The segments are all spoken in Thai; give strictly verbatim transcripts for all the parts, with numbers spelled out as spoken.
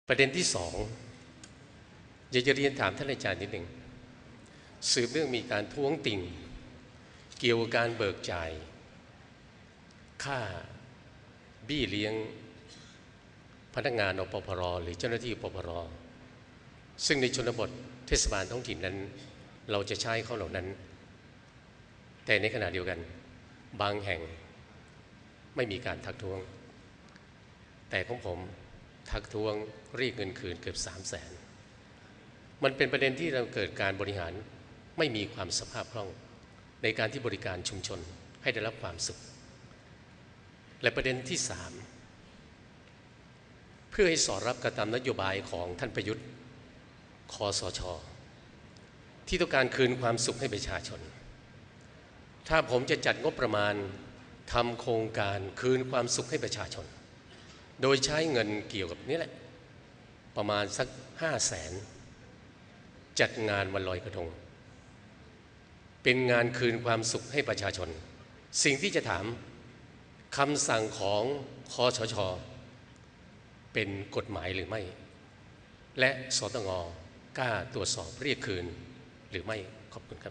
ประเด็นที่สองอยากจะเรียนถามท่านอาจารย์นิดหนึ่งสืบเรื่องมีการท้วงติ่งเกี่ยวกับการเบิกจ่ายค่าบี้เลี้ยงพนักงานอปพรหรือเจ้าหน้าที่อปพรซึ่งในชนบทเทศบาลท้องถิ่นนั้นเราจะใช้เขาเหล่านั้นแต่ในขณะเดียวกันบางแห่งไม่มีการทักท้วงแต่ของผมทักท้วงเรียกเงินคืนเกือบสามแสนมันเป็นประเด็นที่เราเกิดการบริหารไม่มีความสภาพคล่องในการที่บริการชุมชนให้ได้รับความสุขและประเด็นที่สามเพื่อให้สอดรับกับตามนโยบายของท่านประยุทธ์คสช.ที่ต้องการคืนความสุขให้ประชาชนถ้าผมจะจัดงบประมาณทำโครงการคืนความสุขให้ประชาชนโดยใช้เงินเกี่ยวกับนี่แหละประมาณสักห้าแสนจัดงานวันลอยกระทงเป็นงานคืนความสุขให้ประชาชนสิ่งที่จะถามคำสั่งของคสช.เป็นกฎหมายหรือไม่และสตง.กล้าตรวจสอบเรียกคืนหรือไม่ขอบคุณครับ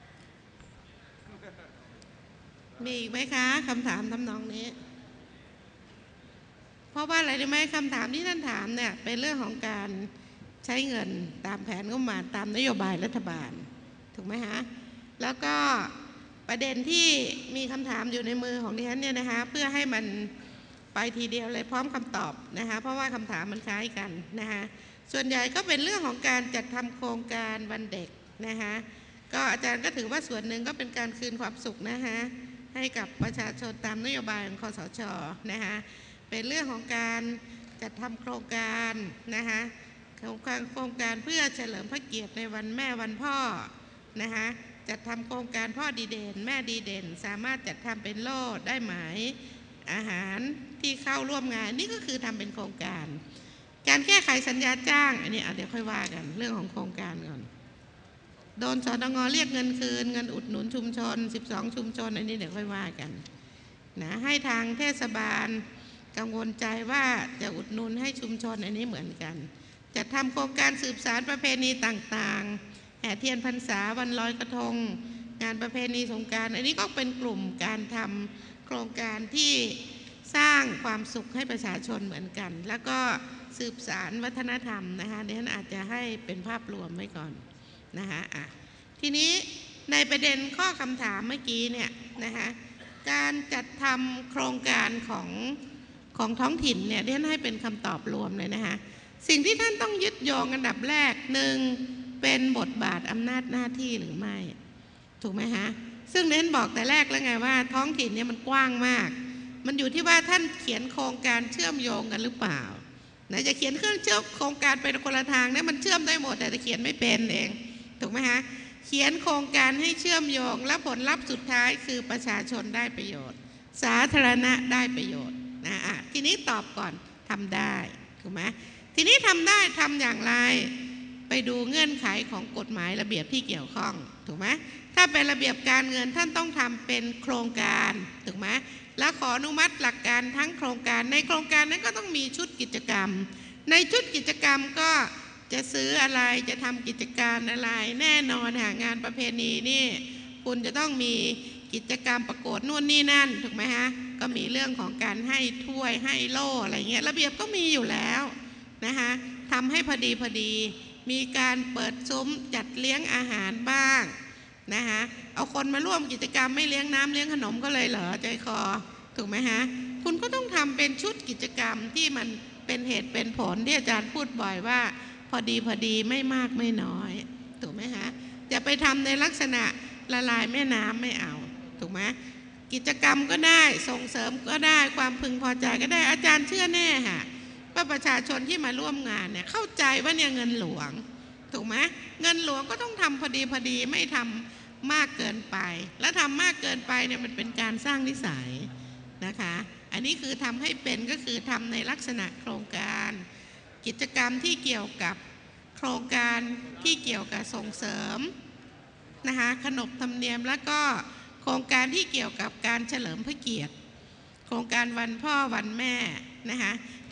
มีอีกไหมคะคำถามทำนองนี้เพราะว่าอะไรรู้ไหมคำถามที่ท่านถามเนี่ยเป็นเรื่องของการใช้เงินตามแผนงบประมาณตามนโยบายรัฐบาลถูกไหมคะแล้วก็ประเด็นที่มีคำถามอยู่ในมือของดิฉันเนี่ยนะคะเพื่อให้มันไปทีเดียวเลยพร้อมคำตอบนะคะเพราะว่าคำถามมันคล้ายกันนะคะส่วนใหญ่ก็เป็นเรื่องของการจัดทำโครงการวันเด็กนะคะก็อาจารย์ก็ถือว่าส่วนหนึ่งก็เป็นการคืนความสุขนะคะให้กับประชาชนตามนโยบายของคสช.นะคะเป็นเรื่องของการจัดทำโครงการนะคะโครงการโครงการเพื่อเฉลิมพระเกียรติในวันแม่วันพ่อนะคะจัดทำโครงการพ่อดีเด่นแม่ดีเด่นสามารถจัดทำเป็นโล่ได้หมายอาหารที่เข้าร่วมงานนี่ก็คือทำเป็นโครงการการแก้ไขสัญญาจ้างอันนี้เดี๋ยวค่อยว่ากันเรื่องของโครงการก่อนโดนสตง.เรียกเงินคืนเงินอุดหนุนชุมชนสิบสองชุมชนอันนี้เดี๋ยวค่อยว่ากันนะให้ทางเทศบาลกังวลใจว่าจะอุดหนุนให้ชุมชนอันนี้เหมือนกันจะทำโครงการสืบสานประเพณีต่างๆแห่เทียนพรรษาวันลอยกระทงงานประเพณีสงกรานต์อันนี้ก็เป็นกลุ่มการทำโครงการที่สร้างความสุขให้ประชาชนเหมือนกันแล้วก็สืบสานวัฒนธรรมนะคะดิฉันอาจจะให้เป็นภาพรวมไว้ก่อนนะคะอ่ะทีนี้ในประเด็นข้อคำถามเมื่อกี้เนี่ยนะคะการจัดทำโครงการของของท้องถิ่นเนี่ยดิฉันให้เป็นคำตอบรวมเลยนะคะสิ่งที่ท่านต้องยึดโยงอันดับแรกหนึ่งเป็นบทบาทอำนาจหน้าที่หรือไม่ถูกไหมคะซึ่งดิฉันบอกแต่แรกแล้วไงว่าท้องถิ่นเนี่ยมันกว้างมากมันอยู่ที่ว่าท่านเขียนโครงการเชื่อมโยงกันหรือเปล่านะจะเขียนเครื่องเชื่อมโครงการไปคนละทางเนี่ยมันเชื่อมได้หมดแต่จะเขียนไม่เป็นเองถูกไหมคะเขียนโครงการให้เชื่อมโยงและผลลัพธ์สุดท้ายคือประชาชนได้ประโยชน์สาธารณะได้ประโยชน์นะอ่ะทีนี้ตอบก่อนทำได้ถูกไหมทีนี้ทำได้ทำอย่างไรไปดูเงื่อนไขของกฎหมายระเบียบที่เกี่ยวข้องถูกไหมถ้าเป็นระเบียบการเงินท่านต้องทำเป็นโครงการถูกไหมแล้วขออนุมัติหลักการทั้งโครงการในโครงการนั้นก็ต้องมีชุดกิจกรรมในชุดกิจกรรมก็จะซื้ออะไรจะทำกิจการอะไรแน่นอนหางานประเพณีนี่คุณจะต้องมีกิจกรรมประกวดนู่นนี่นั่นถูกไหมฮะก็มีเรื่องของการให้ถ้วยให้โล่อะไรเงี้ยระเบียบก็มีอยู่แล้วนะคะทำให้พอดีพอดีมีการเปิดซุ้มจัดเลี้ยงอาหารบ้างนะคะเอาคนมาร่วมกิจกรรมไม่เลี้ยงน้ำเลี้ยงขนมก็เลยเหรอใจคอถูกไหมฮะคุณก็ต้องทำเป็นชุดกิจกรรมที่มันเป็นเหตุเป็นผลที่อาจารย์พูดบ่อยว่าพอดีพอดีไม่มากไม่น้อยถูกไหมฮะจะไปทำในลักษณะละลายแม่น้ำไม่เอาถูกไหมกิจกรรมก็ได้ส่งเสริมก็ได้ความพึงพอใจก็ได้อาจารย์เชื่อแน่ค่ะว่าประชาชนที่มาร่วมงานเนี่ยเข้าใจว่าเนี่ยเงินหลวงถูกไหมเงินหลวงก็ต้องทำพอดีพอดีไม่ทำมากเกินไปและทำมากเกินไปเนี่ยมันเป็นการสร้างนิสัยนะคะอันนี้คือทำให้เป็นก็คือทำในลักษณะโครงการกิจกรรมที่เกี่ยวกับโครงการที่เกี่ยวกับส่งเสริมนะคะขนบธรรมเนียมแล้วก็โครงการที่เกี่ยวกับการเฉลิมพระเกียรติโครงการวันพ่อวันแม่นะคะที่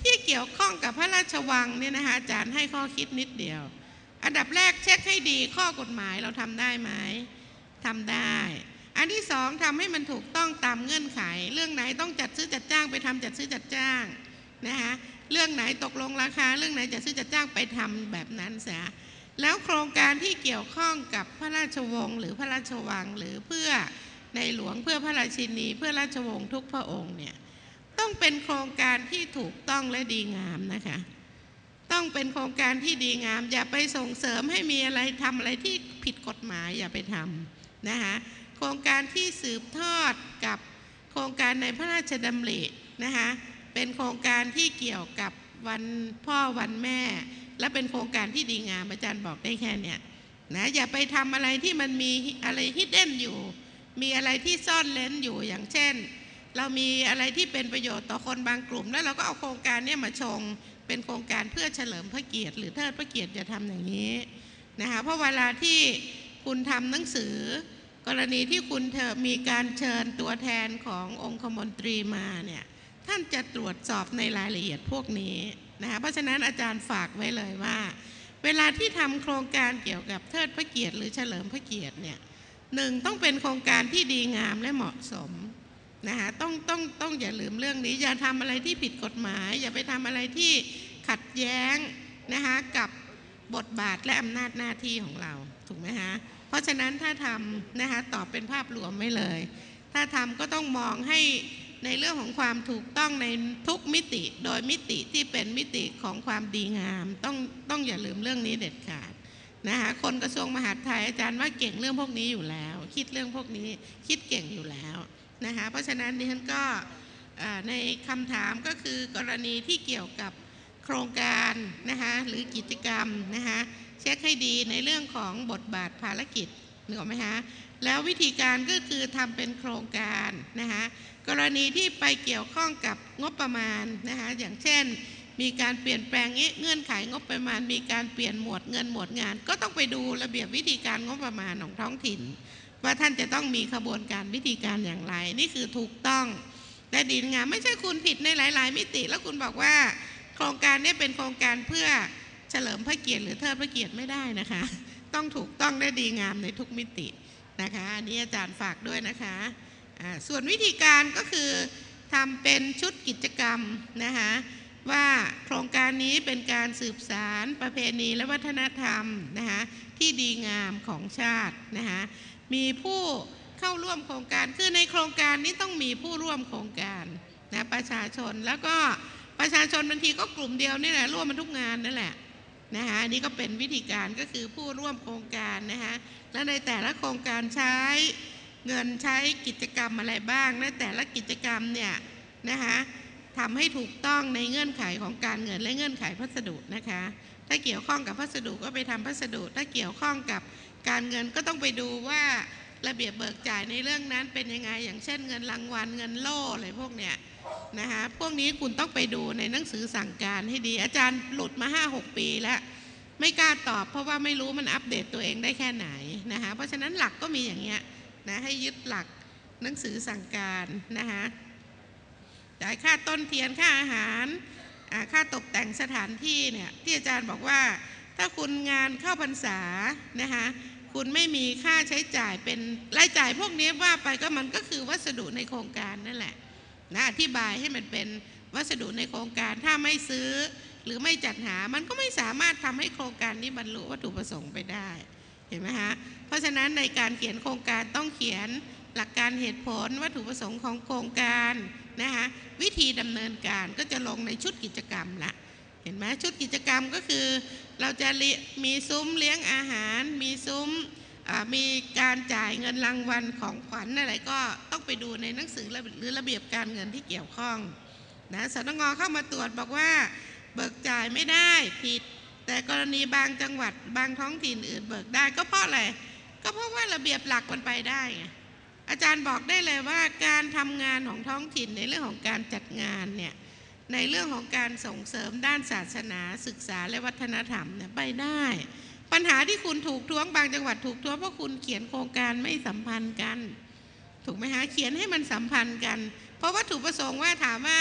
ที่เกี่ยวข้องกับพระราชวังเนี่ยนะคะอาจารย์ให้ข้อคิดนิดเดียวอันดับแรกเช็คให้ดีข้อกฎหมายเราทำได้ไหมทำได้อันที่สองทำให้มันถูกต้องตามเงื่อนไขเรื่องไหนต้องจัดซื้อจัดจ้างไปทำจัดซื้อจัดจ้างนะคะเรื่องไหนตกลงราคาเรื่องไหนจัดซื้อจัดจ้างไปทำแบบนั้นเสียแล้วโครงการที่เกี่ยวข้องกับพระราชวงศ์หรือพระราชวังหรือเพื่อในหลวงเพื่อพระราชินีเพื่อราชวงศ์ทุกพระองค์เนี่ยต้องเป็นโครงการที่ถูกต้องและดีงามนะคะต้องเป็นโครงการที่ดีงามอย่าไปส่งเสริมให้มีอะไรทำอะไรที่ผิดกฎหมายอย่าไปทำนะคะโครงการที่สืบทอดกับโครงการในพระราชดำรินะคะเป็นโครงการที่เกี่ยวกับวันพ่อวันแม่และเป็นโครงการที่ดีงามอาจารย์บอกได้แค่เนี้ยนะอย่าไปทำอะไรที่มันมีอะไรฮิดเด้นอยู่มีอะไรที่ซ่อนเร้นอยู่อย่างเช่นเรามีอะไรที่เป็นประโยชน์ต่อคนบางกลุ่มแล้วเราก็เอาโครงการนี้มาชงเป็นโครงการเพื่อเฉลิมพระเกียรติหรือเทิดพระเกียรติอย่าทำอย่างนี้นะคะเพราะเวลาที่คุณทำหนังสือกรณีที่คุณเธอมีการเชิญตัวแทนขององคมนตรีมาเนี่ยท่านจะตรวจสอบในรายละเอียดพวกนี้นะคะเพราะฉะนั้นอาจารย์ฝากไว้เลยว่าเวลาที่ทำโครงการเกี่ยวกับเทิดพระเกียรติหรือเฉลิมพระเกียรติเนี่ยหนึ่งต้องเป็นโครงการที่ดีงามและเหมาะสมนะคะต้องต้องต้องอย่าลืมเรื่องนี้อย่าทำอะไรที่ผิดกฎหมายอย่าไปทำอะไรที่ขัดแย้งนะคะกับบทบาทและอำนาจหน้าที่ของเราถูกไหมคะเพราะฉะนั้นถ้าทำนะคะตอบเป็นภาพรวมไม่เลยถ้าทำก็ต้องมองให้ในเรื่องของความถูกต้องในทุกมิติโดยมิติที่เป็นมิติของความดีงามต้องต้องอย่าลืมเรื่องนี้เด็ดขาดนะคะคนกระทรวงมหาดไทยอาจารย์ว่าเก่งเรื่องพวกนี้อยู่แล้วคิดเรื่องพวกนี้คิดเก่งอยู่แล้วนะคะเพราะฉะนั้นดิฉันก็ในคำถามก็คือกรณีที่เกี่ยวกับโครงการนะคะหรือกิจกรรมนะคะเช็คให้ดีในเรื่องของบทบาทภารกิจนึกออกไหมคะแล้ววิธีการก็คือทำเป็นโครงการนะคะกรณีที่ไปเกี่ยวข้องกับงบประมาณนะคะอย่างเช่นมีการเปลี่ยนแปลงเงื่อนไขงบประมาณมีการเปลี่ยนหมวดเงินหมวดงานก็ต้องไปดูระเบียบวิธีการงบประมาณของท้องถิ่นว่าท่านจะต้องมีขบวนการวิธีการอย่างไรนี่คือถูกต้องและดีงามไม่ใช่คุณผิดในหลายๆมิติแล้วคุณบอกว่าโครงการนี้เป็นโครงการเพื่อเฉลิมพระเกียรติหรือเทิดพระเกียรติไม่ได้นะคะต้องถูกต้องและดีงามในทุกมิตินะคะอันนี้อาจารย์ฝากด้วยนะคะส่วนวิธีการก็คือทำเป็นชุดกิจกรรมนะคะว่าโครงการนี้เป็นการสืบสานประเพณีและวัฒนธรรมนะคะที่ดีงามของชาตินะคะมีผู้เข้าร่วมโครงการคือในโครงการนี้ต้องมีผู้ร่วมโครงการนะประชาชนแล้วก็ประชาชนบางทีก็กลุ่มเดียวนี่แหละร่วมมาทุกงานนั่นแหละนะคะอันนี้ก็เป็นวิธีการก็คือผู้ร่วมโครงการนะคะและในแต่ละโครงการใช้เงินใช้กิจกรรมอะไรบ้างและแต่ละกิจกรรมเนี่ยนะคะทำให้ถูกต้องในเงื่อนไขของการเงินและเงื่อนไขพัสดุนะคะถ้าเกี่ยวข้องกับพัสดุก็ไปทำพัสดุถ้าเกี่ยวข้องกับการเงินก็ต้องไปดูว่าระเบียบเบิกจ่ายในเรื่องนั้นเป็นยังไงอย่างเช่นเงินรางวัลเงินโล่อะไรพวกเนี้ยนะคะพวกนี้คุณต้องไปดูในหนังสือสั่งการให้ดีอาจารย์หลุดมา ห้าหก ปีแล้วไม่กล้าตอบเพราะว่าไม่รู้มันอัปเดตตัวเองได้แค่ไหนนะคะเพราะฉะนั้นหลักก็มีอย่างเงี้ยนะให้ยึดหลักหนังสือสั่งการนะคะจ่ายค่าต้นเทียนค่าอาหารค่าตกแต่งสถานที่เนี่ยที่อาจารย์บอกว่าถ้าคุณงานเข้าพรรษานะคะคุณไม่มีค่าใช้จ่ายเป็นรายจ่ายพวกนี้ว่าไปก็มันก็คือวัสดุในโครงการนั่นแหละนะอธิบายให้มันเป็นวัสดุในโครงการถ้าไม่ซื้อหรือไม่จัดหามันก็ไม่สามารถทำให้โครงการนี้บรรลุวัตถุประสงค์ไปได้เห็นไหมฮะเพราะฉะนั้นในการเขียนโครงการต้องเขียนหลักการเหตุผลวัตถุประสงค์ของโครงการนะคะวิธีดำเนินการก็จะลงในชุดกิจกรรมละเห็นไหมชุดกิจกรรมก็คือเราจะมีซุ้มเลี้ยงอาหารมีซุ้มมีการจ่ายเงินรางวัลของขวัญอะไรก็ต้องไปดูในหนังสือหรือระเบียบการเงินที่เกี่ยวข้องนะสนง.เข้ามาตรวจบอกว่าเบิกจ่ายไม่ได้ผิดแต่กรณีบางจังหวัดบางท้องถิ่นอื่นเบิกได้ก็เพราะอะไรก็เพราะว่าระเบียบหลักมันไปได้ไงอาจารย์บอกได้เลยว่าการทำงานของท้องถิ่นในเรื่องของการจัดงานเนี่ยในเรื่องของการส่งเสริมด้านศาสนาศึกษาและวัฒนธรรมเนี่ยไปได้ปัญหาที่คุณถูกท้วงบางจังหวัดถูกท้วงเพราะคุณเขียนโครงการไม่สัมพันธ์กันถูกไหมฮะเขียนให้มันสัมพันธ์กันเพราะวัตถุประสงค์ว่าถามว่า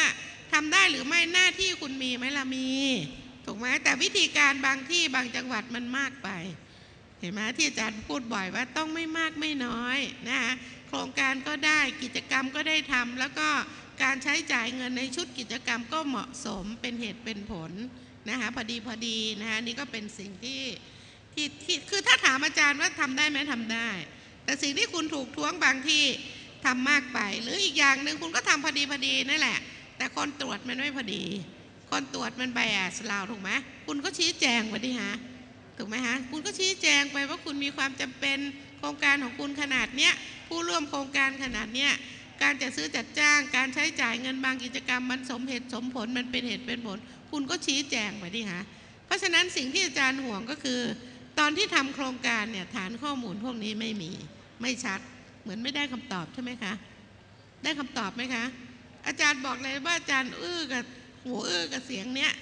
ทำได้หรือไม่หน้าที่คุณมีไหมล่ะมีถูกไหมแต่วิธีการบางที่บางจังหวัดมันมากไปเห็นไหมที่อาจารย์พูดบ่อยว่าต้องไม่มากไม่น้อยนะคะโครงการก็ได้กิจกรรมก็ได้ทำแล้วก็การใช้จ่ายเงินในชุดกิจกรรมก็เหมาะสมเป็นเหตุเป็นผลนะคะพอดีพอดีนะคะนี่ก็เป็นสิ่งที่ที่ที่คือถ้าถามอาจารย์ว่าทำได้ไหมทำได้แต่สิ่งที่คุณถูกท้วงบางที่ทำมากไปหรืออีกอย่างหนึ่งคุณก็ทำพอดีพอดีนั่นแหละแต่คนตรวจมันไม่พอดีคนตรวจมันไบแอสเราถูกไหมคุณก็ชี้แจงไปดิฮะถูกไหมฮะคุณก็ชี้แจงไปว่าคุณมีความจำเป็นโครงการของคุณขนาดเนี้ยผู้ร่วมโครงการขนาดเนี้ยการจัดซื้อจัดจ้างการใช้จ่ายเงินบางกิจกรรมมันสมเหตุสมผลมันเป็นเหตุเป็นผลคุณก็ชี้แจงไปดิฮะเพราะฉะนั้นสิ่งที่อาจารย์ห่วงก็คือตอนที่ทำโครงการเนี่ยฐานข้อมูลพวกนี้ไม่มีไม่ชัดเหมือนไม่ได้คำตอบใช่ไหมคะได้คำตอบไหมคะอาจารย์บอกเลยว่าอาจารย์อื้อกับหูอื้อกับเสียงเนี้ย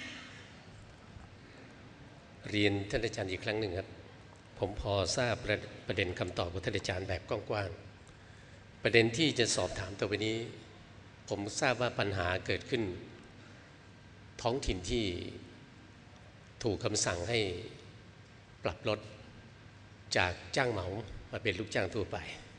เรียนท่านอาจารย์อีกครั้งหนึ่งครับผมพอทราบประเด็นคำตอบของท่านอาจารย์แบบกว้างๆประเด็นที่จะสอบถามต่อไปนี้ผมทราบว่าปัญหาเกิดขึ้นท้องถิ่นที่ถูกคำสั่งให้ปรับลดจากจ้างเหมามาเป็นลูกจ้างทั่วไป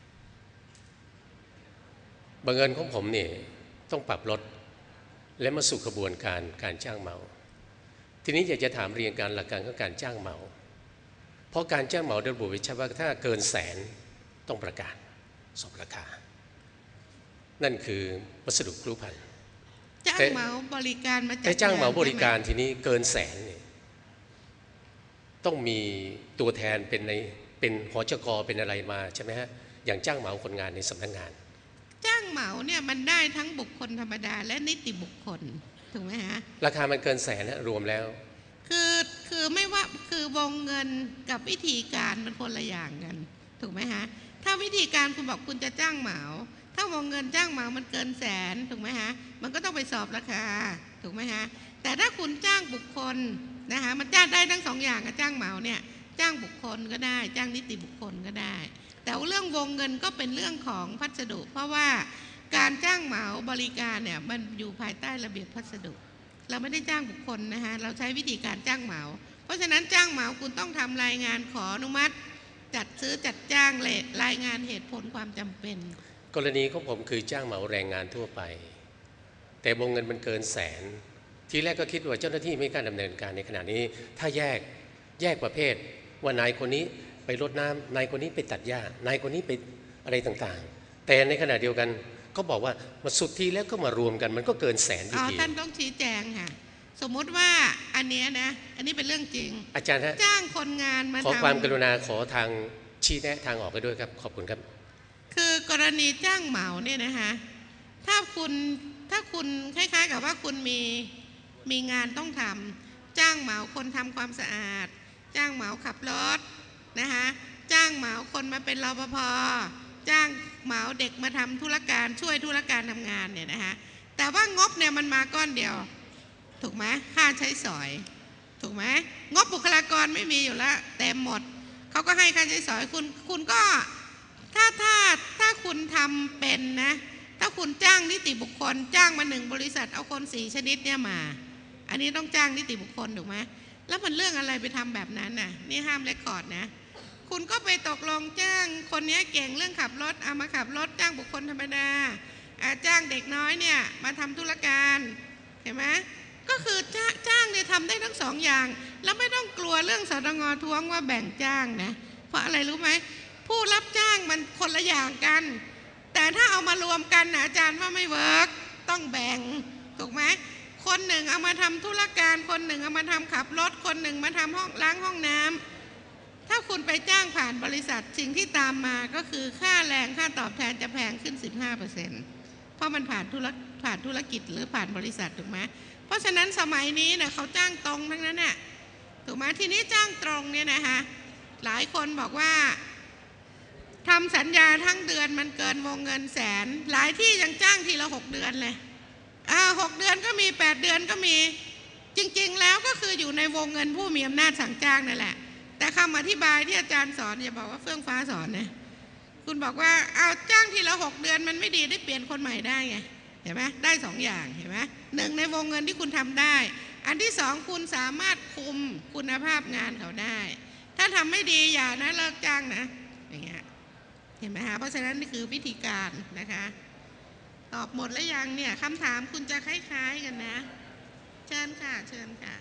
บังเอิญของผมเนี่ยต้องปรับลดและมาสู่กระบวนการการจ้างเหมาทีนี้อยากจะถามเรียนการหลักการของการจ้างเหมาเพราะการจ้างเหมาระบุไว้ชัดว่าถ้าเกินแสนต้องประกาศสอบราคานั่นคือวัสดุครุภัณฑ์จ้างเหมาบริการมาจากแต่จ้างเหมาบริการทีนี้เกินแสนเนี่ยต้องมีตัวแทนเป็นในเป็นหจก.เป็นอะไรมาใช่ไหมฮะอย่างจ้างเหมาคนงานในสำนักงานจ้างเหมาเนี่ยมันได้ทั้งบุคคลธรรมดาและนิติบุคคลถูกไหมฮะราคามันเกินแสนนะรวมแล้วคือคือไม่ว่าคือวงเงินกับวิธีการมันคนละอย่างกันถูกไหมฮะถ้าวิธีการคุณบอกคุณจะจ้างเหมาถ้าวงเงินจ้างเหมามันเกินแสนถูกไหมฮะมันก็ต้องไปสอบราคาถูกไหมฮะแต่ถ้าคุณจ้างบุคคลนะคะมันจ้างได้ทั้งสองอย่างจ้างเหมาเนี่ยจ้างบุคคลก็ได้จ้างนิติบุคคลก็ได้แต่เรื่องวงเงินก็เป็นเรื่องของพัสดุเพราะว่าการจ้างเหมาบริการเนี่ยมันอยู่ภายใต้ระเบียบพัสดุเราไม่ได้จ้างบุคคลนะคะเราใช้วิธีการจ้างเหมาเพราะฉะนั้นจ้างเหมาคุณต้องทำรายงานขออนุมัติจัดซื้อจัดจ้างรายงานเหตุผลความจำเป็นกรณีของผมคือจ้างเหมาแรงงานทั่วไปแต่วงเงินมันเกินแสนทีแรกก็คิดว่าเจ้าหน้าที่ไม่กล้าดำเนินการในขณะนี้ถ้าแยกแยกประเภทว่านายคนนี้ไปรดน้ำนายคนนี้ไปตัดหญ้านายคนนี้ไปอะไรต่างๆแต่ในขณะเดียวกันก็บอกว่ามาสุดทีแล้วก็มารวมกันมันก็เกินแสนทีอ๋อท่านต้องชี้แจงค่ะสมมุติว่าอันนี้นะอันนี้เป็นเรื่องจริงอาจารย์ฮะจ้างคนงานมาขอความกรุณาขอทางชี้แนะทางออกไปด้วยครับขอบคุณครับคือกรณีจ้างเหมาเนี่ยนะคะถ้าคุณถ้าคุณคล้ายๆกับว่าคุณมีมีงานต้องทำจ้างเหมาคนทำความสะอาดจ้างเหมาขับรถนะคะจ้างเหมาคนมาเป็นรปภ.จ้างเหมาเด็กมาทำธุรการช่วยธุรการทำงานเนี่ยนะคะแต่ว่างบเนี่ยมันมาก้อนเดียวถูกไหมค่าใช้สอยถูกไหมงบบุคลากรไม่มีอยู่แล้วเต็มหมดเขาก็ให้ค่าใช้สอยคุณคุณก็ถ้าถ้าถ้าคุณทำเป็นนะถ้าคุณจ้างนิติบุคคลจ้างมาหนึ่งบริษัทเอาคนสี่ชนิดเนี่ยมาอันนี้ต้องจ้างนิติบุคคลถูกไหมแล้วมันเรื่องอะไรไปทำแบบนั้นน่ะนี่ห้ามเรคคอร์ดนะคุณก็ไปตกลงจ้างคนนี้เก่งเรื่องขับรถเอามาขับรถจ้างบุคคลธรรมดาจ้างเด็กน้อยเนี่ยมาทำธุรการเห็นไหมก็คือจ้างจ้างเนี่ยทำได้ทั้งสองอย่างแล้วไม่ต้องกลัวเรื่องสตง.ท้วงว่าแบ่งจ้างนะเพราะอะไรรู้ไหมผู้รับจ้างมันคนละอย่างกันแต่ถ้าเอามารวมกันนะอาจารย์ว่าไม่เวิร์กต้องแบ่งถูกไหมคนหนึ่งเอามาทำธุรการคนหนึ่งเอามาทำขับรถคนหนึ่งมาทำห้องล้างห้องน้ำถ้าคุณไปจ้างผ่านบริษัทสิ่งที่ตามมาก็คือค่าแรงค่าตอบแทนจะแพงขึ้น สิบห้าเปอร์เซ็นต์ เพราะมันผ่านธุรผ่านธุรกิจหรือผ่านบริษัทถูกไหมเพราะฉะนั้นสมัยนี้เนี่ยเขาจ้างตรงทั้งนั้นน่ะถูกไหมทีนี้จ้างตรงเนี่ยนะคะหลายคนบอกว่าทำสัญญาทั้งเดือนมันเกินวงเงินแสนหลายที่ยังจ้างทีละหกเดือนเลยอ่าหกเดือนก็มีแปดเดือนก็มีจริงๆแล้วก็คืออยู่ในวงเงินผู้มีอำนาจสั่งจ้างนั่นแหละแต่คำอธิบายที่อาจารย์สอนอย่าบอกว่าเฟื่องฟ้าสอนนะคุณบอกว่าเอาจ้างทีละหกเดือนมันไม่ดีได้เปลี่ยนคนใหม่ได้ไงเห็นไหมได้สองอย่างเห็นไหมหนึ่งในวงเงินที่คุณทำได้อันที่สองคุณสามารถคุมคุณภาพงานเขาได้ถ้าทำไม่ดีอย่านะเลิกจ้างนะอย่างเงี้ยเห็นไหมคะเพราะฉะนั้นนี่คือวิธีการนะคะตอบหมดแล้วยังเนี่ยคำถามคุณจะคล้ายๆกันนะเชิญค่ะเชิญค่ะ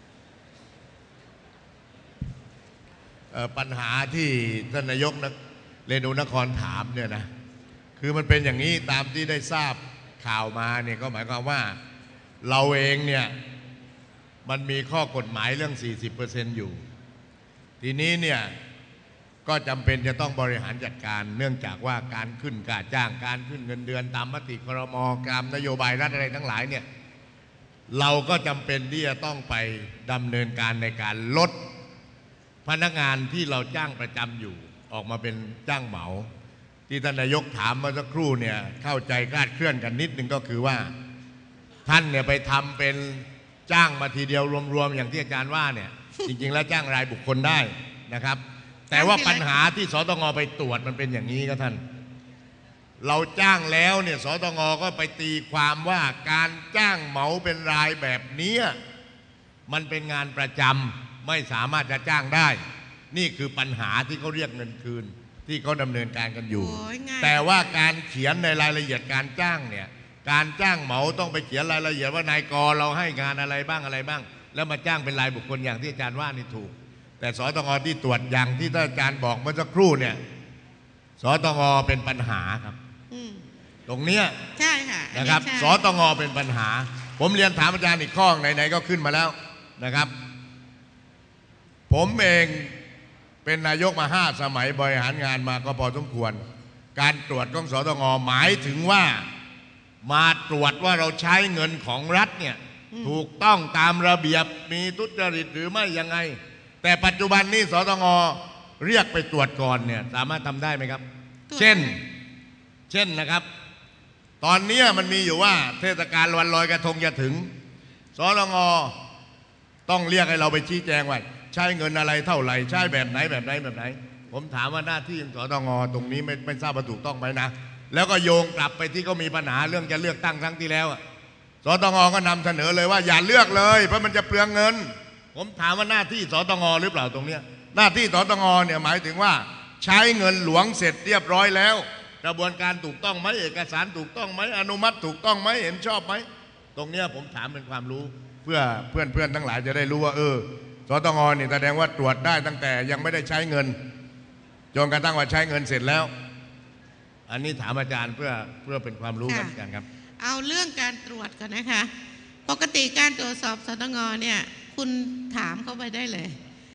ปัญหาที่ท่านนายกเรนูนครถามเนี่ยนะคือมันเป็นอย่างนี้ตามที่ได้ทราบข่าวมาเนี่ยก็หมายความว่าเราเองเนี่ยมันมีข้อกฎหมายเรื่อง สี่สิบเปอร์เซ็นต์ อยู่ทีนี้เนี่ยก็จำเป็นจะต้องบริหารจัดการเนื่องจากว่าการขึ้นค่าจ้างการขึ้นเงินเดือนตามมติครม.ตามนโยบายรัฐอะไรทั้งหลายเนี่ยเราก็จำเป็นที่จะต้องไปดำเนินการในการลดพนักงานที่เราจ้างประจำอยู่ออกมาเป็นจ้างเหมาที่ท่านนายกถามเมื่อสักครู่เนี่ยเข้าใจคลาดเคลื่อนกันนิดนึงก็คือว่าท่านเนี่ยไปทำเป็นจ้างมาทีเดียวรวมๆอย่างที่อาจารย์ว่าเนี่ย จริงๆแล้วจ้างรายบุคคลได้นะครับแต่ว่าปัญหาที่สตง.ไปตรวจมันเป็นอย่างนี้ครับท่านเราจ้างแล้วเนี่ยสตง.ก็ไปตีความว่าการจ้างเหมาเป็นรายแบบนี้มันเป็นงานประจำไม่สามารถจะจ้างได้นี่คือปัญหาที่เขาเรียกเงินคืนที่เขาดำเนินการกันอยู่แต่ว่าการเขียนในรายละเอียดการจ้างเนี่ยการจ้างเหมาต้องไปเขียนรายละเอียดว่านายกเราให้งานอะไรบ้างอะไรบ้างแล้วมาจ้างเป็นรายบุคคลอย่างที่อาจารย์ว่านี่ถูกแต่สตง.ที่ตรวจอย่างที่ท่านอาจารย์บอกเมื่อสักครู่เนี่ยสตง.เป็นปัญหาครับตรงเนี้ยใช่ค่ะนะครับสตง.เป็นปัญหาผมเรียนถามอาจารย์อีกข้อไหนๆก็ขึ้นมาแล้วนะครับผมเองเป็นนายกมาห้าสมัยบริหารงานมาก็พอสมควรการตรวจของสตง.หมายถึงว่ามาตรวจว่าเราใช้เงินของรัฐเนี่ยถูกต้องตามระเบียบมีทุจริตหรือไม่ยังไงแต่ปัจจุบันนี้สตง.เรียกไปตรวจก่อนเนี่ยสามารถทำได้ไหมครับเช่นเช่นนะครับตอนนี้มันมีอยู่ว่าเทศกาลวันลอยกระทงจะถึงสตง.ต้องเรียกให้เราไปชี้แจงว่าใช้เงินอะไรเท่าไหร่ใช้แบบไหนแบบไหนแบบไหนผมถามว่าหน้าที่ของสตง.ตรงนี้ไม่ไม่ทราบว่าถูกต้องไหมนะแล้วก็โยงกลับไปที่เขามีปัญหาเรื่องจะเลือกตั้งครั้งที่แล้วสตง.ก็นำเสนอเลยว่าอย่าเลือกเลยเพราะมันจะเปลืองเงินผมถามว่าหน้าที่สตง.หรือเปล่าตรงเนี้ยหน้าที่สตง.เนี่ยหมายถึงว่าใช้เงินหลวงเสร็จเรียบร้อยแล้วกระบวนการถูกต้องไหมเอกสารถูกต้องไหมอนุมัติถูกต้องไหมเห็นชอบไหมตรงเนี้ยผมถามเป็นความรู้เพื่อเพื่อนเพื่อนทั้งหลายจะได้รู้ว่าเออสตง.นี่แสดงว่าตรวจได้ตั้งแต่ยังไม่ได้ใช้เงินจนกระทั่งว่าใช้เงินเสร็จแล้วอันนี้ถามอาจารย์เพื่อเพื่อเป็นความรู้กันกันครับเอาเรื่องการตรวจก่อนนะคะปกติการตรวจสอบสตง.เนี่ยคุณถามเข้าไปได้เลย